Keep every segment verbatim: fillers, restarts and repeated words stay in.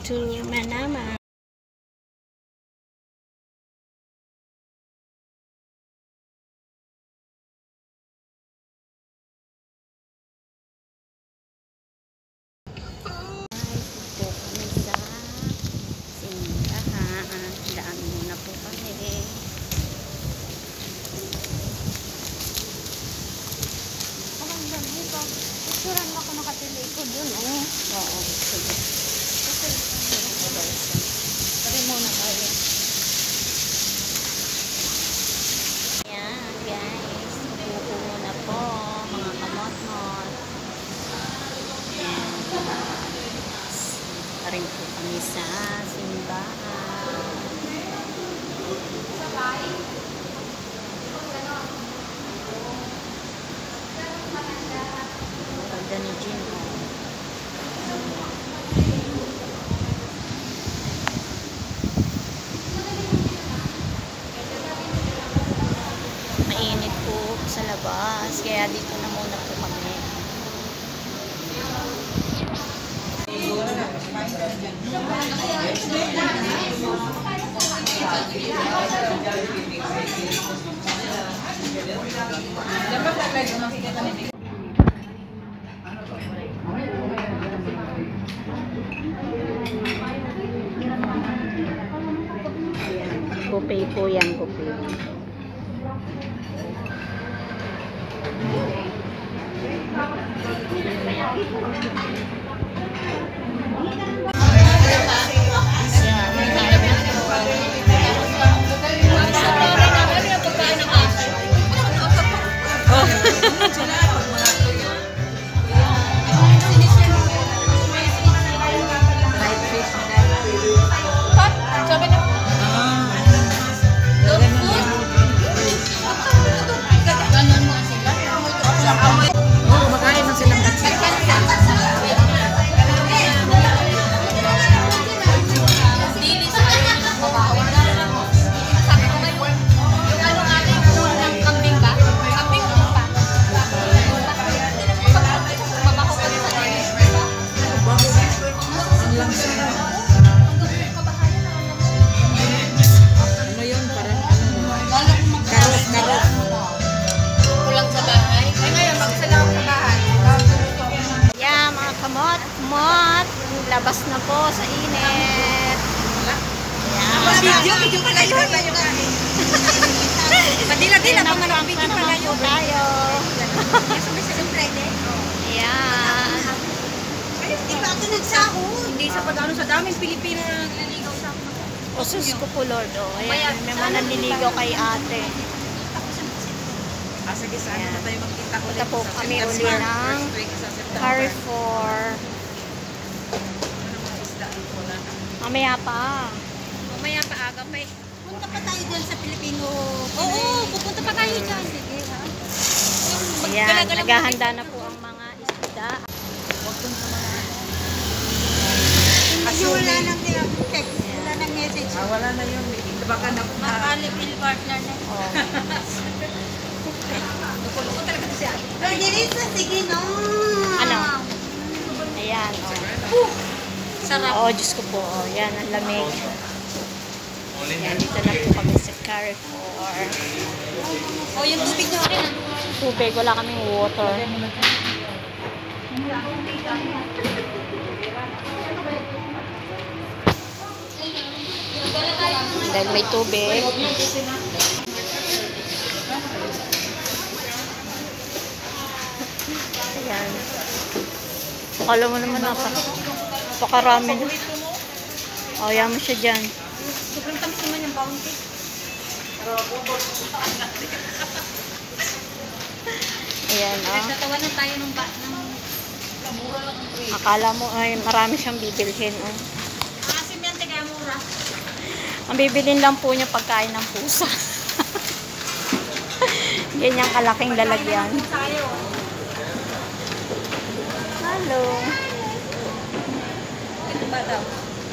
to Manama. Picturean mo ako nakatilikod yun, oh. Oo, sige. Pari muna tayo. Ayan, guys. Upo muna po, mga kamot-mot. And, pa rin po kami sa simbahan. Ganda ni Jin, oh. Mainit po sa labas, kaya dito na muna po kami. Buffet po yan, buffet. Kamot-mot, labas na po sa init. Yan. Video, video pala yun. Padila-dila pa man ang video pala yun. Tayo. Sumisagang Friday. Yan. Di ba ako nagsahod? Hindi sa pag-ano sa daming Pilipino na naliligaw sa akin. O sus ko po, Lord. O, ayan, may mga nanliligaw kay ate. Ah, sige, saan na tayo magkita ulit? Punta po kami uli ng Carrefour. Mamaya pa. Mamaya pa aga pa eh. Punta pa tayo dyan sa Pilipino. Oo, pupunta pa tayo dyan. Sige ha. Ayan, naghahanda na po ang mga isda. Kasi wala nang text, wala nang message. Ah, wala na yun. Baka na makalipil partner na. Oh. Luko-luko talaga siya. Margarita, sige no. Ano? Ayan, oh. Uh, sarap. Oo, Diyos ko po. Oh, yan, ang lamig. Yan, dito na po kami sa Carrefour. Oh, yung tubig nyo rin. Tubig, wala kaming water. Dahil may tubig. Ayan. Akala mo naman nasa pakarami na. O, yan mo siya dyan. Sobrang tamis naman yung bounty. Ayan, o. Nagtatawa na tayo ng ba ng mura lang ang trade. Akala mo ay marami siyang bibilhin. O. Kasi yan, taga mura. Ang bibilin lang po niya pagkain ng pusa. Ganyang kalaking lalagyan. Hello. Ito ba daw?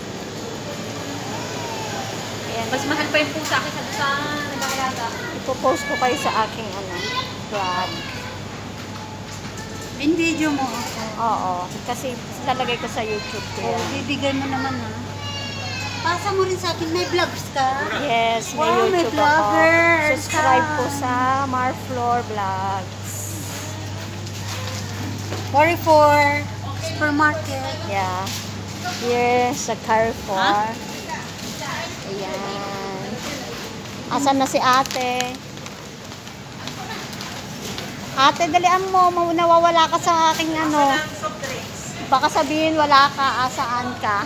Ayan. Mas mahal pa yung pusa kaysa sa nag-aalaga. Ipopost ko kayo sa aking ano, vlog. In-video mo ako. Oo. Kasi lalagay ko sa YouTube ko Oh, yan. bibigay mo naman ha. Pasa mo rin sa akin, may vlogs ka? Yes, may Wow, may YouTube ako. vloggers Subscribe ka. po sa Marflor Vlogs. forty-four Supermarket. Yeah. Here sa Carrefour. Ayan. Asan na si ate? Ate, dalian mo. Mau- Nawawala ka sa aking ano. Baka sabihin wala ka, asaan ka.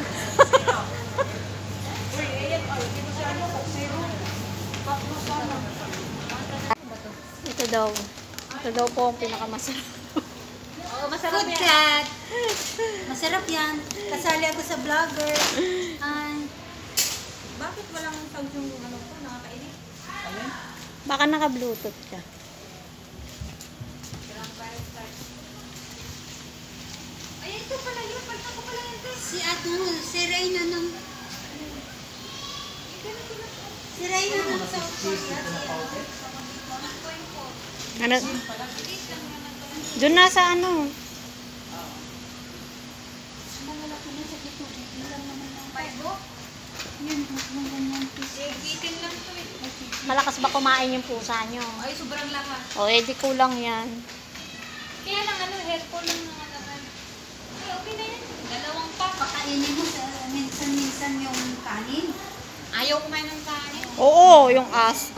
Ito daw. Ito daw po ang pinakamasarap. Food cat. Masarap yan. Kasali ako sa vlogger. Ay. Bakit walang sound yung ano ko? Nakakainit. Baka naka-bluetooth ka. Ay, ito pala yun. Pagka ko pala yun. Si Ato, si Reyna nung... Si Reyna nung South Korea. Ano? Doon na sa ano. Malalaki na sa dito. Ilan naman ng paibo? Yan, mga ganyan piso. Itin lang to eh. Malakas ba kumain yung pusa nyo? Ay, sobrang lakas. O, edi kulang yan. Kaya lang ano, hairful lang ng alaman. Ay, okay na yan. Dalawang pa. Pakainin mo sa minsan-minsan yung kanin. Ayaw kumain ng kanin. Oo, yung as.